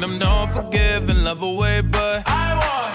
them don't forgive and love away, but I want